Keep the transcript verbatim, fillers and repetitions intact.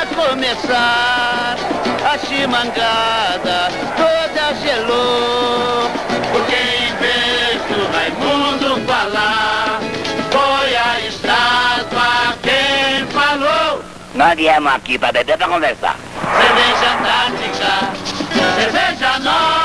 começar, a chimangada toda gelou, porque em vez do Raimundo falar, foi a estátua quem falou. Nós viemos aqui para beber, para conversar. Cerveja Antártica, cerveja nova.